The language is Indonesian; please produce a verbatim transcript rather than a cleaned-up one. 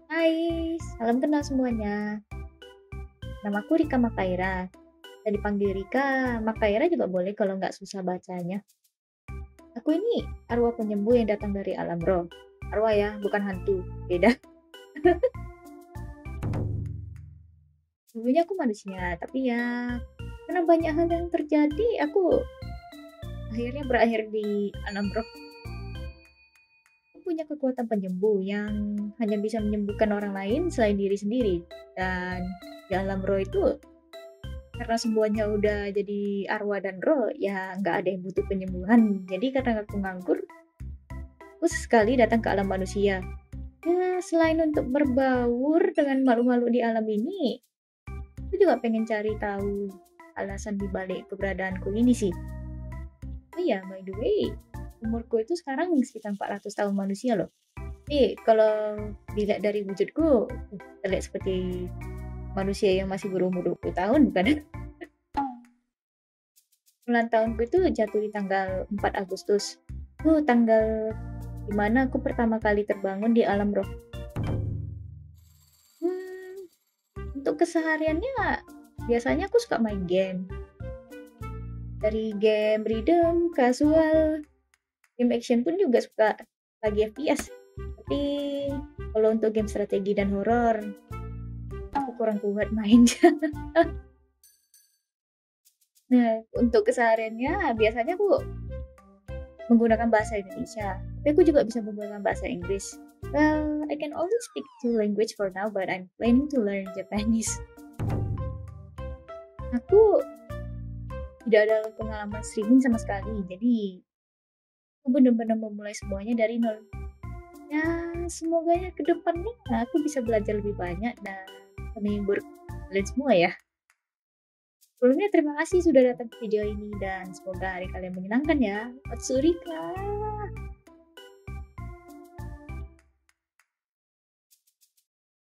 Hai, salam kenal semuanya. Namaku Rika Makaira. Dan dipanggil Rika, Makaira juga boleh kalau nggak susah bacanya. Aku ini arwah penyembuh yang datang dari alam roh. Arwah ya, bukan hantu. Beda. Dulunya aku manusia, tapi ya karena banyak hal yang terjadi, aku akhirnya berakhir di alam roh. Aku punya kekuatan penyembuh yang hanya bisa menyembuhkan orang lain selain diri sendiri. Dan di alam roh itu karena semuanya udah jadi arwah dan roh, ya nggak ada yang butuh penyembuhan. Jadi karena aku nganggur, aku sekali datang ke alam manusia. Ya, selain untuk berbaur dengan makhluk-makhluk di alam ini, aku juga pengen cari tahu alasan dibalik keberadaanku ini sih. Oh iya, by the way, umurku itu sekarang sekitar empat ratus tahun manusia loh. Tapi kalau dilihat dari wujudku, terlihat seperti manusia yang masih berumur dua puluh tahun, bukan? Ulang tahunku itu jatuh di tanggal empat Agustus. Itu tanggal di mana aku pertama kali terbangun di alam roh. Hmm, untuk kesehariannya biasanya aku suka main game. Dari game rhythm, casual, game action pun juga suka lagi F P S. Tapi kalau untuk game strategi dan horor, aku kurang kuat main. Nah, untuk kesehariannya biasanya aku menggunakan bahasa Indonesia, tapi aku juga bisa menggunakan bahasa Inggris. Well, I can only speak two language for now, but I'm planning to learn Japanese. Aku tidak ada pengalaman streaming sama sekali, jadi aku benar-benar memulai semuanya dari nol. Ya, semoga ya ke depannya aku bisa belajar lebih banyak dan menghibur kalian semua ya. Sebelumnya terima kasih sudah datang ke video ini dan semoga hari kalian menyenangkan ya. Otsurika.